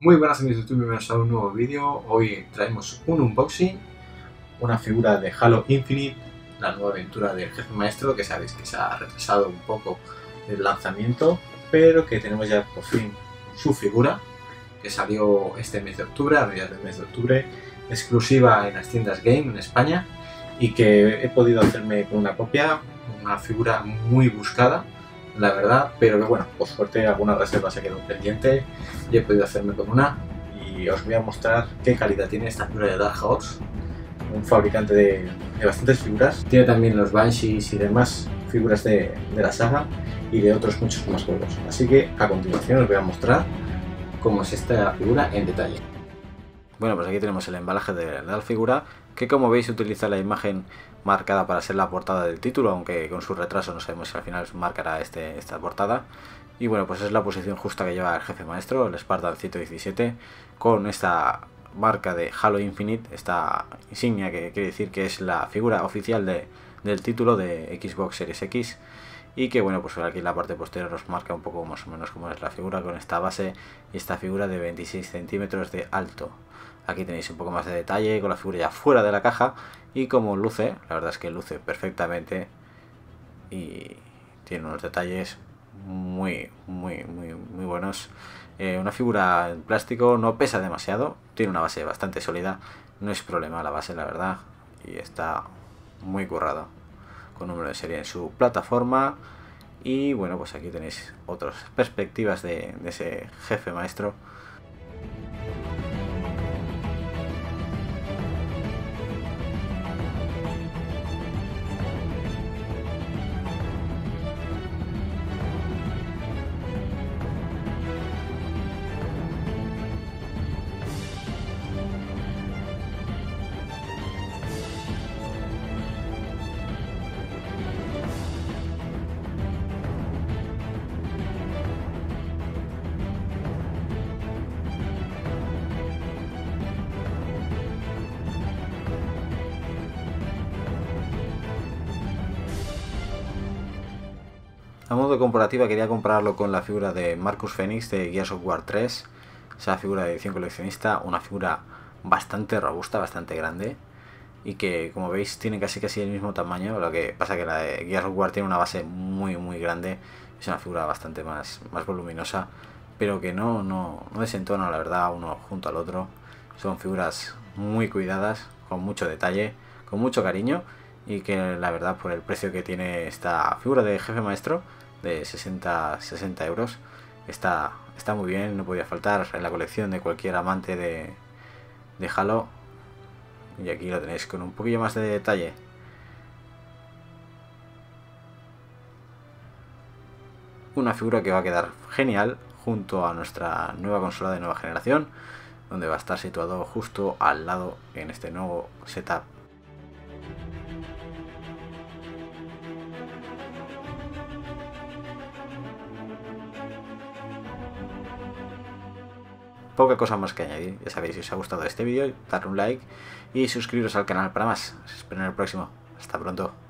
Muy buenas amigos de YouTube, bienvenidos a un nuevo vídeo. Hoy traemos un unboxing, una figura de Halo Infinite, la nueva aventura del jefe maestro, que sabéis que se ha retrasado un poco el lanzamiento, pero que tenemos ya por fin su figura, que salió este mes de octubre, a mediados del mes de octubre, exclusiva en las tiendas Game en España, y que he podido hacerme con una copia, una figura muy buscada, la verdad, pero que bueno, por suerte alguna reserva se quedó pendiente y he podido hacerme con una, y os voy a mostrar qué calidad tiene esta figura de Dark Horse, un fabricante de bastantes figuras. Tiene también los Banshees y demás figuras de la saga y de otros muchos más juegos. Así que a continuación os voy a mostrar cómo es esta figura en detalle. Bueno, pues aquí tenemos el embalaje de la figura, que como veis utiliza la imagen marcada para ser la portada del título, aunque con su retraso no sabemos si al final marcará esta portada. Y bueno, pues es la posición justa que lleva el jefe maestro, el Spartan 117, con esta marca de Halo Infinite, esta insignia que quiere decir que es la figura oficial del título de Xbox Series X. Y que bueno, pues aquí en la parte posterior nos marca un poco más o menos cómo es la figura, con esta base y esta figura de 26 centímetros de alto. Aquí tenéis un poco más de detalle con la figura ya fuera de la caja y como luce, la verdad es que luce perfectamente y tiene unos detalles muy buenos. Una figura en plástico, no pesa demasiado, tiene una base bastante sólida, no es problema la base, la verdad, y está muy currado, con número de serie en su plataforma. Y bueno, pues aquí tenéis otras perspectivas de ese jefe maestro. A modo de comparativa quería compararlo con la figura de Marcus Phoenix de Gears of War 3, esa figura de edición coleccionista, una figura bastante robusta, bastante grande y que como veis tiene casi el mismo tamaño, lo que pasa que la de Gears of War tiene una base muy grande, es una figura bastante más voluminosa, pero que no desentona la verdad uno junto al otro. Son figuras muy cuidadas, con mucho detalle, con mucho cariño, y que la verdad por el precio que tiene esta figura de jefe maestro de 60 euros está muy bien, no podía faltar en la colección de cualquier amante de Halo. Y aquí lo tenéis con un poquillo más de detalle. Una figura que va a quedar genial junto a nuestra nueva consola de nueva generación, donde va a estar situado justo al lado en este nuevo setup. Poca cosa más que añadir, ya sabéis, si os ha gustado este vídeo, darle un like y suscribiros al canal para más. Os espero en el próximo. Hasta pronto.